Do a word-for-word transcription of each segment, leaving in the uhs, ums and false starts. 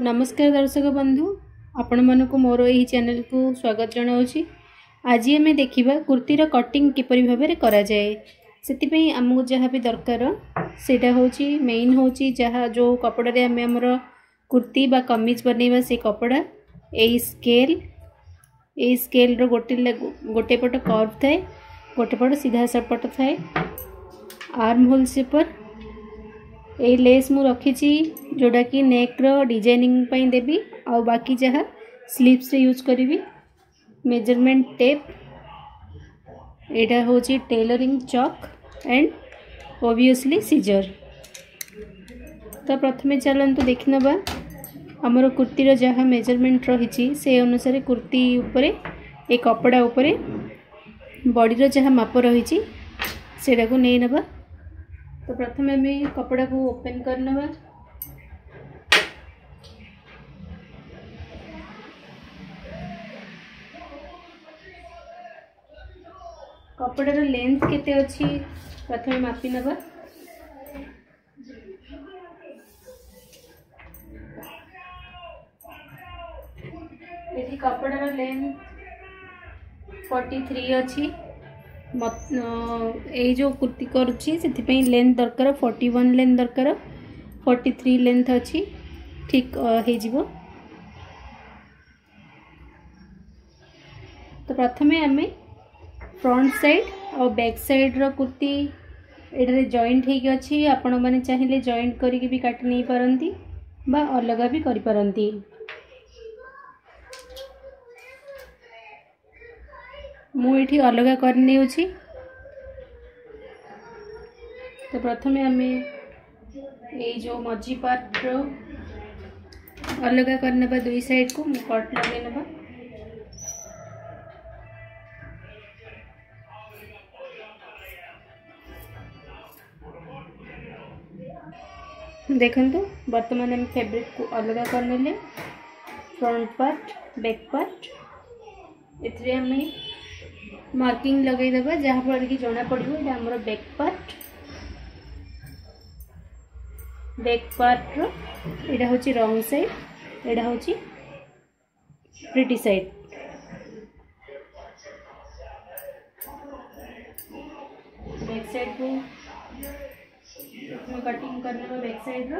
नमस्कार दर्शक बंधु आपण मन को मोर यही चैनल को स्वागत जनाऊँगी। आज आम देखा कुर्तीर कटिंग किपरि भाव में करा जाए से आमको जहाँ भी दरकार सेटा होची मेन होची जहाँ जो कपड़े आम आमर कुर्ती बा कमीज बनैबा से कपड़ा यही स्केल यही स्केल रो गोटे गोटे पट कर्व थाए गोटे पट सीधा सपट थाए आर्म होल सेपर ए लेस मु रखी जोड़ा कि नेक रो डिजाइनिंग पई देबी आ बाकी जहाँ स्लीव्स रे यूज करी मेजरमेंट टेप एटा होची tailoring chalk and obviously scissor. तो प्रथमे चलंतु देखि नबा हमर कुर्तीर जहाँ मेजरमेंट रही से अनुसार कुर्ती उपरे ए कपड़ा उपरे बॉडीर जहाँ माप रही सेटा को नहीं नबा। तो प्रथम आम कपड़ा को ओपन कर नबा। कपड़ार लेंथ केते अछि प्रथम मापी नबा। एठी कपड़ार लेंथ तैंतालीस अछि मत ए जो कुर्ती करुच्ची से लेंथ दरकार इकतालीस लेंथ दरकार तैंतालीस लेंथ अच्छी ठीक हो जिवो। तो प्रथमे आमे फ्रंट साइड और बैक साइड रो कुर्ती एटारे जॉइंट होगी अच्छी आपण मैंने चाहिए जॉइंट करके भी काटी नहीं पारंती बा अलग भी करि पारंती। मु एठी अलग कर नेउछि। तो प्रथमे आमे ए जो मझी पार्ट रो अलग कर नेबा दुई साइड को मु कट लगे नेबा। देखंतु वर्तमान हम फैब्रिक को अलग कर नेले फ्रंट पार्ट बैक पार्ट एथरे आमे मार्किंग लगे देबा जहाँ पर कि जना पड़िबो एटा हमर बैक पार्ट बैक पार्ट रो एटा होची रॉन्ग साइड एटा होची प्रिटी साइड। बैक साइड को कटिंग करने में बैक साइड रो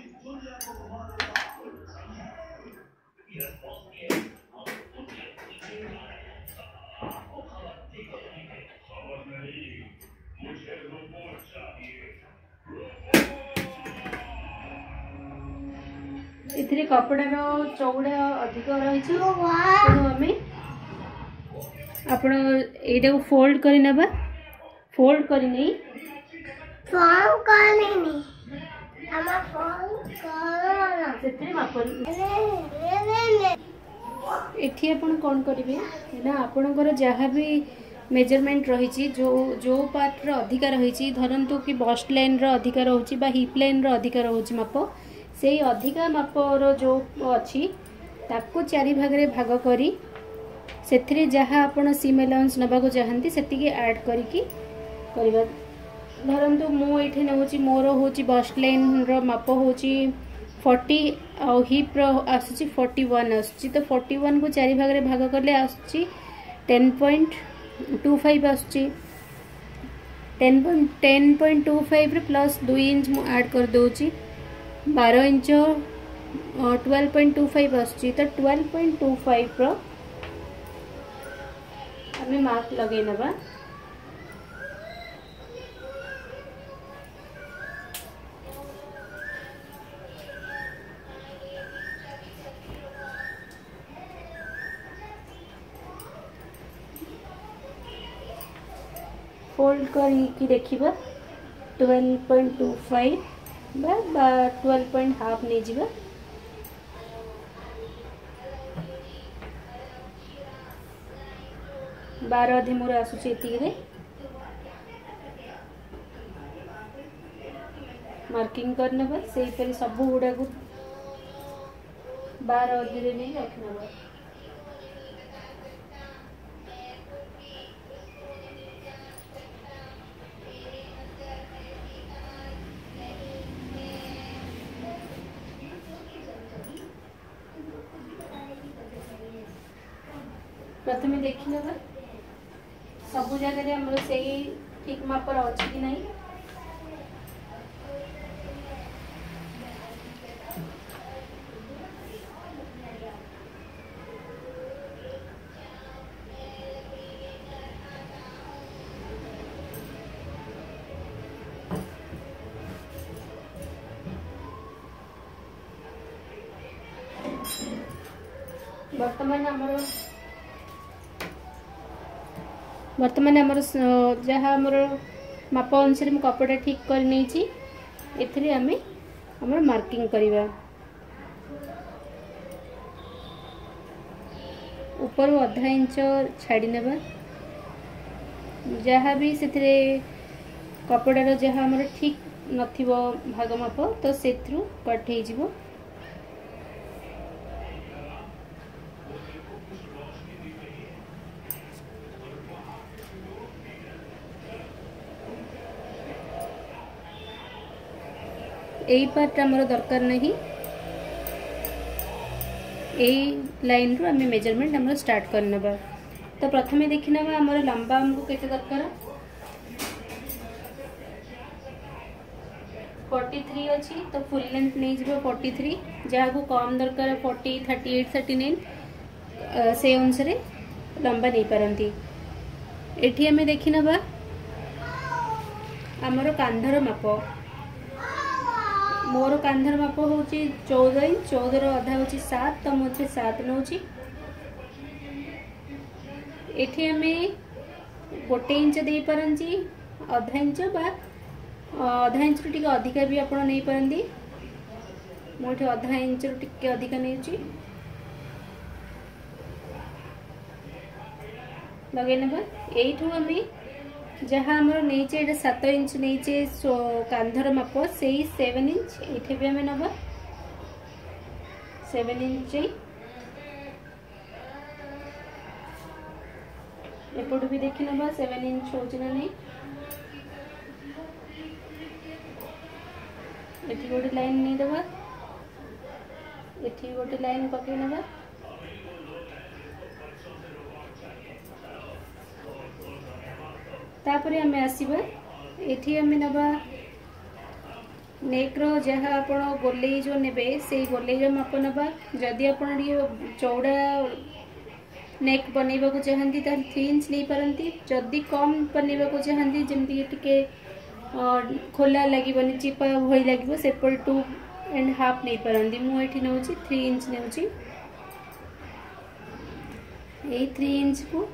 इथरे कपड़ार चौड़ा अधिक रही तेणु आपण एटा को फोल्ड करी नबा। फोल्ड करी नहीं फोल्ड कर नहीं हम फोल्ड कर सेतरे माप एठी आपण कोन करिवे ना आपणकर जहाँ भी मेजरमेंट रही जो जो पार्ट रो अधिका रही धरंतु कि बस्ट लाइन रो अधिका रहउची बा हिप लाइन रो अधिका रहउची माप से अधिका मापर जो अच्छी ताको चारि भाग रे भाग करी सेथिरे जहाँ आपण सीम अलाउंस नबा को चाहती सेतिकी ऐड करिकी करबा। धरंतु मु एठी नउची मोर होची बस्ट लाइन रो माप होची चालीस और हिप रो आसुची इकतालीस आसुची। तो इकतालीस को चारि भाग रे भाग करले आसुची दस पॉइंट दो पाँच आसुची दस पॉइंट दो पाँच रे प्लस दो इंच मु ऐड कर दोची बारह इंच बारह पॉइंट दो पाँच आसुची। तो बारह पॉइंट दो पाँच रो हमें मार्क लगे नबा। फोल्ड करके देखिबा बारह पॉइंट दो पाँच बा बारह पॉइंट हाफ नहीं जीवा। बारह अधे मोर आसुची एतिके मार्किंग करने बा से परी सब गुडा को बारह अधे रे नहीं रखना बा। प्रथमे देखि नबा सब जगह हमर सही ठीक मापर अछि कि नहीं। वर्तमान आमर वर्तमान आमर जहाँ आमर माप अनुसार मैं कपड़ा ठीक कर नहीं एथिरे आमे आमर मार्किंग करवा। ऊपर अधा इंच छाड़ी नेबा जहाँ भी से कपड़ार जहाँ आमर ठीक नथिबो भाग माप तो सेथरु कट हो जिवो। यही पार्ट आमर दरकार नहीं यही लाइन रू आम मेजरमेंट आम स्टार्ट करने। तो प्रथमे देखी ना आमर लंबा आमको केते दरकार तैंतालीस अच्छी तो फुल लेंथ नहीं जीवो तैंतालीस जहाँ को कम दरकार चालीस, अड़तीस, उनतालीस से अनुसार लंबा नहीं पारंती। एठी आम देखी ना आमर कांधर माप मोर कांधर माप हूँ चौदह इंच चौदह रधा हूँ सात तो मुझे सात नौ एठी आम गोटे इंच दे पारंती अधा इंच बा अधा इंच रू टिके अधिका भी आप नहीं पारंती मुझे अधा इंच रू टिके अधिका नहीं लगे ना यू आम जहाँ आमर नहीं सात इंच नहीं कांधर माप से सेवन इंच ये भी आम नवा सेवन इंच एपट भी देखी ना सेवन इंच हो नहीं ये गोटे लाइन नहीं दबा ये गोटे लाइन पकई ना तापर आम आसवा ये आम नवा नेक रो जहाँ आप गोले जो ने से गोले माप नवा जदि आप चौड़ा नेक बनवा को चाहती तो थ्री इंच नहीं पारंती जदि कम बनवा को चाहती जमती टिके खोला लगे चिपा भई लगे सेपट टू एंड हाफ नहीं पारंती मुझे नौ थ्री इंच नौ थ्री इंच को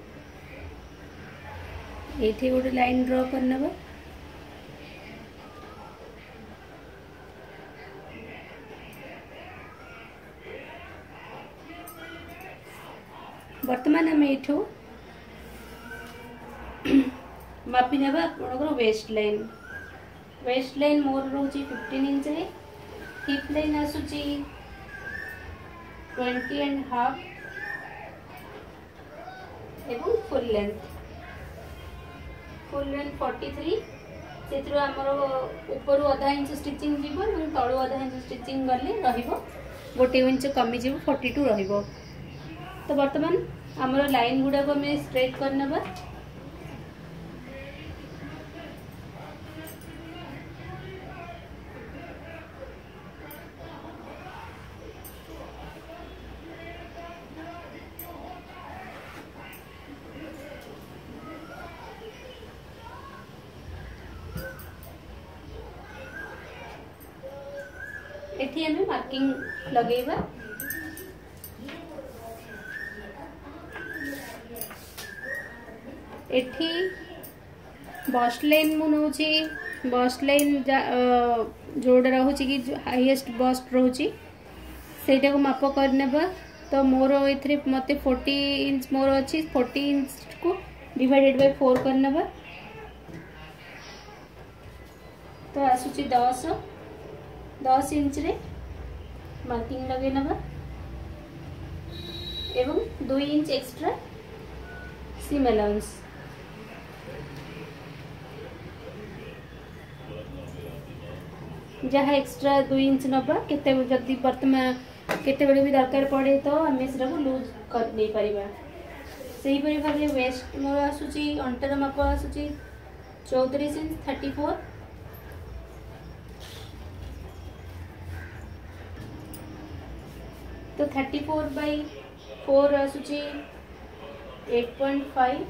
ये गोटे लाइन ड्रॉ करना। वर्तमान आम यू मापी ना आपंकर वेस्ट लाइन वेस्ट लाइन मोर रोचे fifteen inch hip line आसूची twenty and half एवं फुल लेंथ फुल लेंथ तैंतालीस से आमर ऊपर अधा इंच स्टिचिंग जीव तलू अधा इंच स्टिचिंग गले रोटे इंच कमी जीव बयालीस रहिबो। तो वर्तमान आमर लाइन गुड़ा को हमें स्ट्रेट करना। एठी हमें मार्किंग लगेगा एठी बस्ट लाइन मु नौची बस्ट लाइन जोड़ा रोचे कि हाईएस्ट बस्ट रोची सेटा को माप करने। तो मोर ए मत फोर्टी इंच मोर अच्छी फोर्टी इंच को डिवाइडेड बाय फोर करने तो आसूची दस दस इंच रे मार्किंग लगे नवा एवं दो इंच एक्स्ट्रा सीम अलाउंस जहाँ एक्स्ट्रा दो इंच नवा केते जदि वर्तमान केते बेले भी दरकार पड़े तो आम से लूज कर नहीं पारिबा से ही भाव वेस्ट मोर आसूची अंटर माप आसूची चौतीस इंच थर्टी फोर तो thirty four by four आसूची eight point five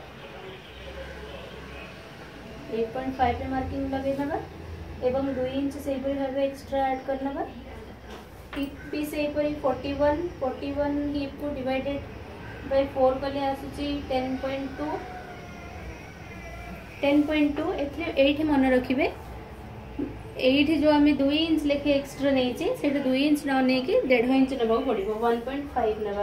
eight point five रे मार्किंग लगे नबा एवं दो इंच से ही भाव एक्स्ट्रा ऐड कर नबा हिप भी से ही forty one forty one hip को डिवाइडेड बाय फोर कले आसूची ten point two ten point two एठी मन रखिबे एठी जो आम दो इंच लेखे एक्स्ट्रा नहीं से दो इंच न नहीं कि डेढ़ इंच नवा पड़ो वन पॉइंट फाइव नवा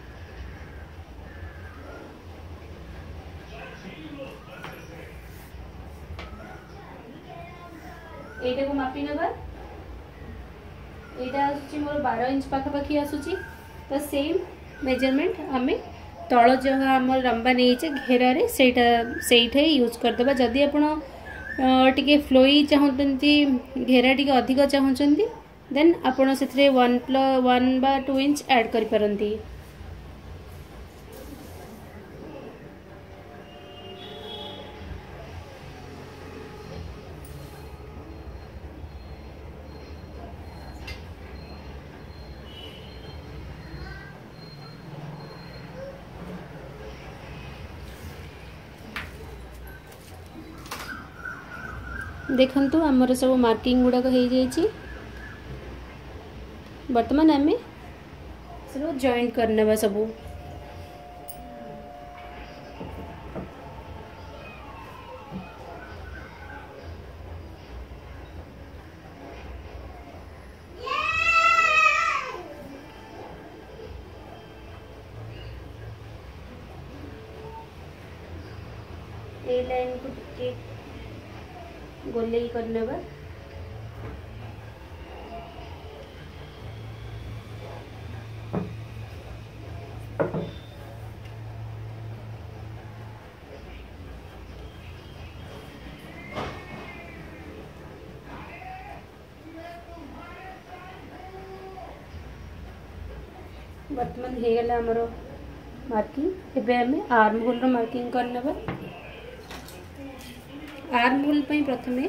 एटा को मापी नवा एटा आसुची मोर बारह इंच पाखापाखि आसुची तो सेम मेजरमेंट आम तल जहाँ आम लंबा नहीं घेर से यूज करदे जदि आप टिके फ्लोई चाहते घेरा टिके अधिक चाहते देन आपण से वन प्लस वन बा टू इंच ऐड कर पारंती। देखंतु आमर सब मार्किंग गुड़ाक हो जाइए बर्तमान आम सब जॉइंट करने सब ए लाइन को टिके गोले करने बा वर्तमान हो गला आमर मार्किंग एबे हमें आर्म होल रो मार्किंग करने बा आर्म होल पे प्रथमे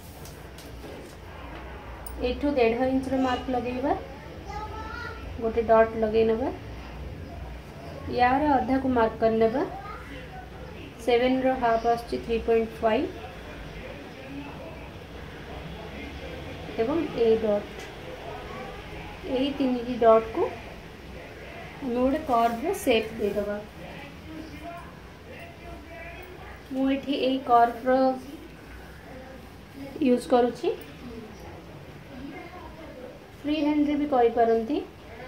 एठू डेढ़ इंच रो मार्क लगेबा गोटे डॉट लगे नबा यार आधा को मार्क कर नेबा सेवन रो हाफ आछि थ्री पॉइंट फाइव एवं ए डॉट यही तीन डॉट को हमें गोटे कर्व शेप दे दबा मु एठी ए कर्व यूज करुछि फ्री हैंड रे भी करि पारंती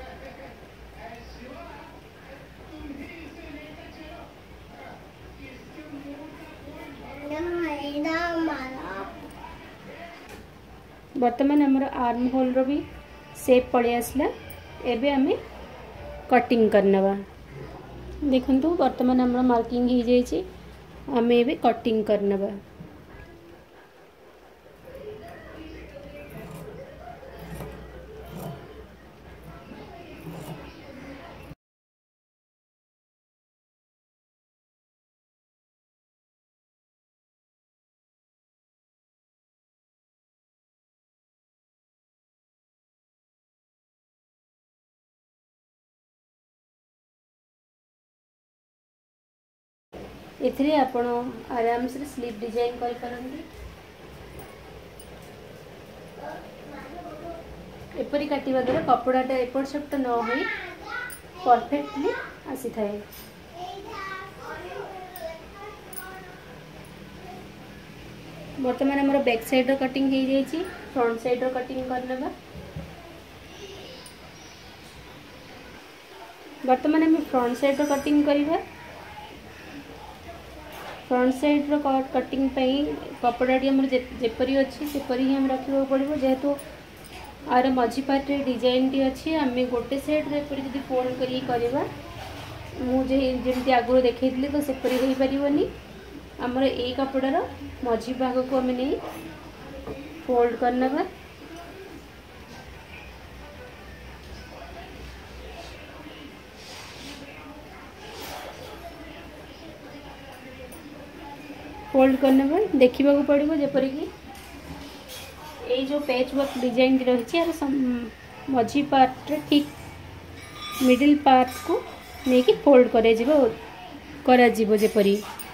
वर्तमान हमर आर्म होल रो भी शेप पड़े आसला एबे हमें कटिंग करनवा देखंतु वर्तमान हमर मार्किंग हो जाइए आम एबे कटिंग करनवा एथिरे आपण आराम से स्लीव डिजाइन कर पारंती एपरी काटिबा द्वारा कपड़ाटा एपट सेपट न होई परफेक्टली आसी थाए। वर्तमान हमर बैक साइड रो कटिंग हो जाइए फ्रंट साइड रो कटिंग करनेबा वर्तमान हम फ्रंट साइड रो कटिंग करिबा फ्रंट साइड रो कटिंग कपड़ाटी आम जेपरी अच्छी सेपरी ही आम रखा पड़ो जेहेतु आर मझी पार्ट डिजाइन टी अच्छी आम गोटे साइड एपरी जब फोल्ड करवा मुझे आगुरी देखी तो सेपरी हो पारनी आमर ए कपड़ार मझी भाग को आम नहीं फोल्ड करना फोल्ड करने देखा पड़ो जपरिक ये जो पैच वर्क डिजाइन रही है मझी पार्ट रे ठीक मिडिल पार्ट को लेकिन फोल्ड करा जीवो जपरी